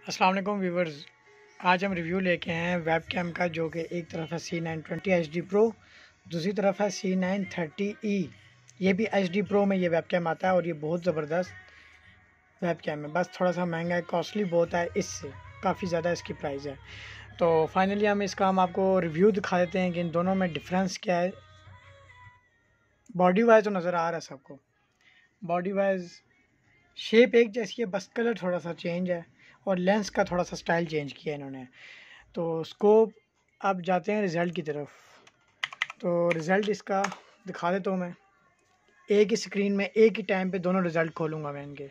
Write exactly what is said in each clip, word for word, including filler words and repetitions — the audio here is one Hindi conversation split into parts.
अस्सलाम वालेकुम व्यूवर्स, आज हम रिव्यू लेके हैं वेब कैम का, जो कि एक तरफ है C nine twenty H D pro, दूसरी तरफ है सी नाइन थर्टी ई। ये भी एच डी प्रो में ये वेब कैम आता है और ये बहुत ज़बरदस्त वेब कैम है। बस थोड़ा सा महंगा है, कॉस्टली बहुत है, इससे काफ़ी ज़्यादा इसकी प्राइस है। तो फाइनली हम इसका हम आपको रिव्यू दिखा देते हैं कि इन दोनों में डिफरेंस क्या है। बॉडी वाइज तो नज़र आ रहा है सबको, बॉडी वाइज शेप एक जैसी है, बस कलर थोड़ा सा चेंज है और लेंस का थोड़ा सा स्टाइल चेंज किया है इन्होंने। तो स्कोप, अब जाते हैं रिज़ल्ट की तरफ। तो रिज़ल्ट इसका दिखा देता हूँ मैं, एक ही स्क्रीन में एक ही टाइम पे दोनों रिज़ल्ट खोलूँगा मैं इनके।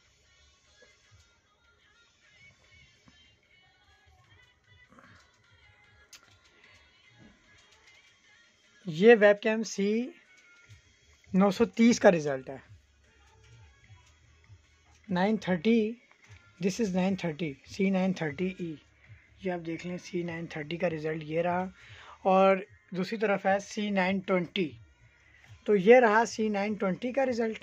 ये वेबकैम सी नौ सौ तीस का रिज़ल्ट है, nine thirty, this is nine thirty, C nine thirty E. ये आप देख लें, सी नाइन थर्टी का रिज़ल्ट ये रहा। और दूसरी तरफ है सी नाइन ट्वेंटी, तो ये रहा सी नाइन ट्वेंटी का रिज़ल्ट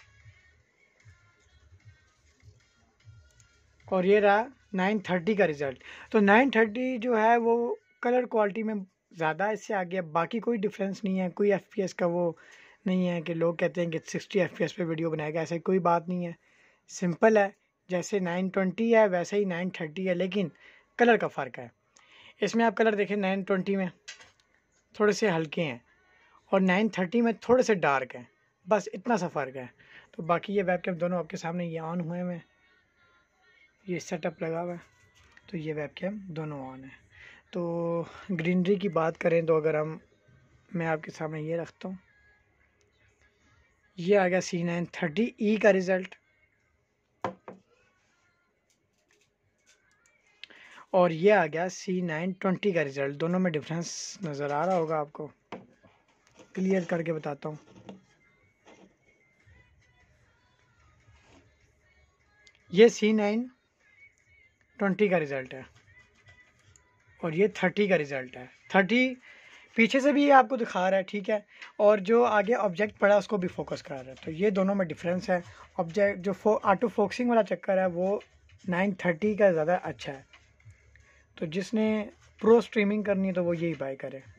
और ये रहा नाइन थर्टी का रिज़ल्ट। तो नाइन थर्टी जो है वो कलर क्वालिटी में ज़्यादा इससे आगे है, बाकी कोई डिफरेंस नहीं है। कोई एफ पी एस का वो नहीं है कि लोग कहते हैं कि सिक्सटी एफ पी एस पे वीडियो बनाएगा, ऐसा कोई बात नहीं है। सिंपल है, जैसे नाइन ट्वेंटी है वैसे ही नाइन थर्टी है, लेकिन कलर का फ़र्क है। इसमें आप कलर देखें, नाइन ट्वेंटी में थोड़े से हल्के हैं और नाइन थर्टी में थोड़े से डार्क हैं, बस इतना सा फ़र्क है। तो बाकी ये वेबकैम दोनों आपके सामने ये ऑन हुए हैं, ये सेटअप लगा हुआ है, तो ये वेबकैम दोनों ऑन है। तो ग्रीनरी की बात करें तो अगर हम, मैं आपके सामने ये रखता हूँ, ये आ गया सी नाइन थर्टी ई का रिज़ल्ट और ये आ गया सी नाइन ट्वेंटी का रिज़ल्ट। दोनों में डिफरेंस नज़र आ रहा होगा आपको, क्लियर करके बताता हूँ। ये सी नाइन ट्वेंटी का रिज़ल्ट है और ये थर्टी का रिज़ल्ट है। थर्टी पीछे से भी ये आपको दिखा रहा है, ठीक है, और जो आगे ऑब्जेक्ट पड़ा उसको भी फोकस करा रहा है। तो ये दोनों में डिफरेंस है। ऑब्जेक्ट जो फो ऑटो फोकसिंग वाला चक्कर है वो नाइन थर्टी का ज़्यादा अच्छा है। तो जिसने प्रो स्ट्रीमिंग करनी है तो वो यही बाय करे।